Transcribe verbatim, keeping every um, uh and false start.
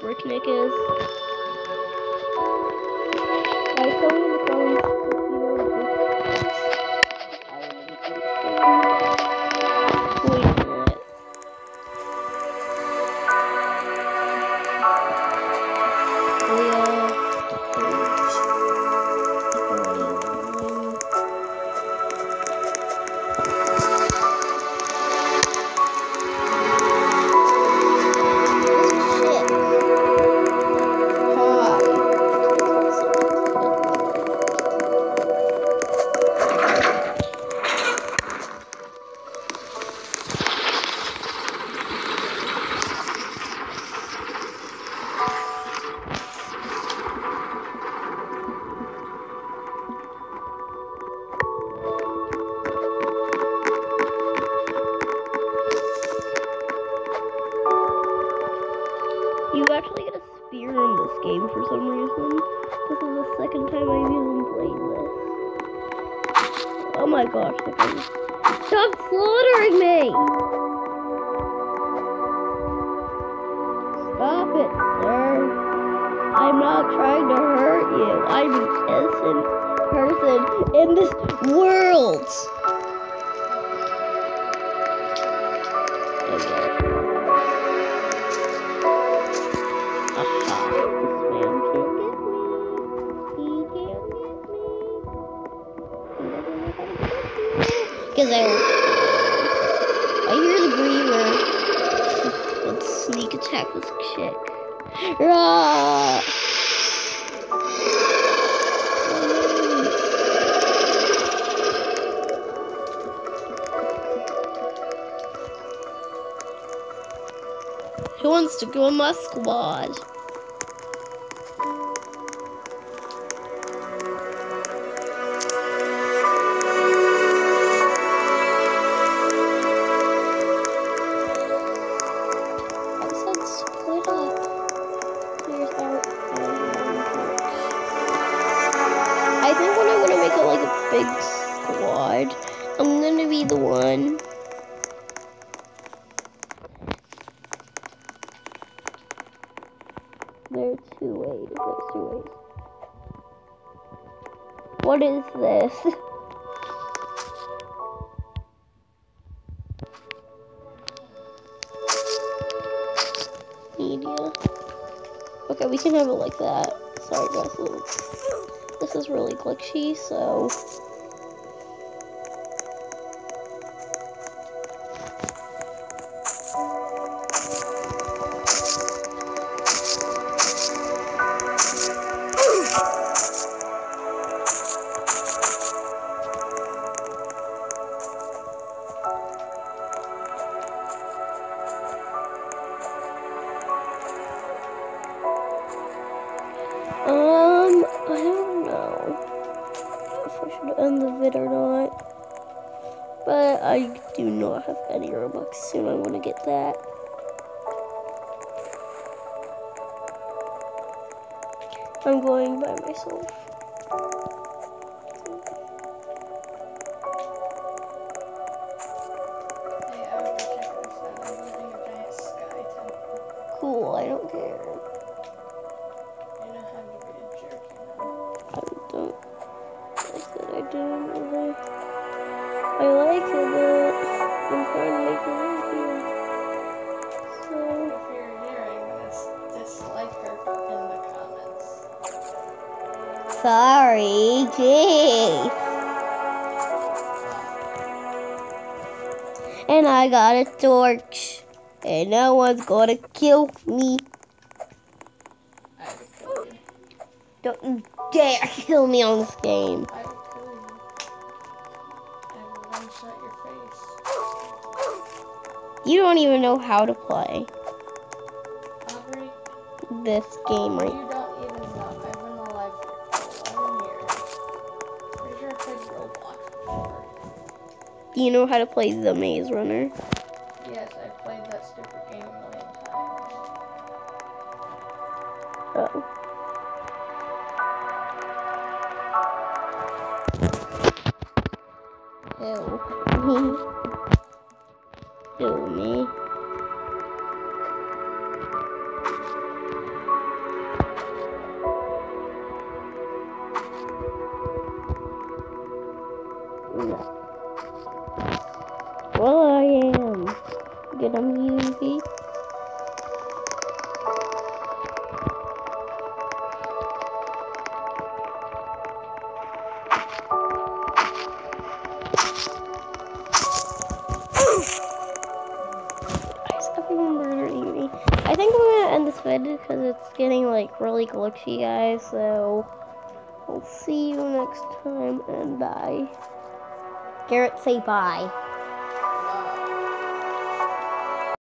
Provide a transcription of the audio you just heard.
Bricknick is. Guys, tell me in the comments if you know what Bricknick is. I want to be Wait a minute. Leo. You actually get a spear in this game for some reason. This is the second time I've even played this. Oh my gosh, the game. Stop slaughtering me! Stop it, sir. I'm not trying to hurt you. I'm an innocent person in this world. Because I, I hear the Griever. Let's sneak attack this chick. Rah! Who wants to go in my squad? I think when I want to make it like a big squad, I'm gonna be the one. There's two ways. There's two ways. What is this? Media. Okay, we can have it like that. Sorry guys. This is really glitchy, so Um, I don't know if I should end the vid or not, but I do not have any Robux. Soon I want to get that. I'm going by myself. Cool, I don't care. I don't really. I like it, but I'm trying to make it right here. So. If you're hearing this, dislike her in the comments. Sorry, jeez. And I got a torch, and no one's gonna kill me. I would kill you. Don't you dare kill me on this game. I would kill you. I would one-shot your face. You don't even know how to play Aubrey, this game, right? you don't even know. I've been alive for eleven years. Pretty sure I played Roblox before. Do you know how to play the Maze Runner? Yes, I've played that stupid game a million times. Oh. Ew. Ew, me. item easy. I think I'm gonna end this vid because it's getting like really glitchy, guys. So we'll see you next time and bye. Garrett, say bye.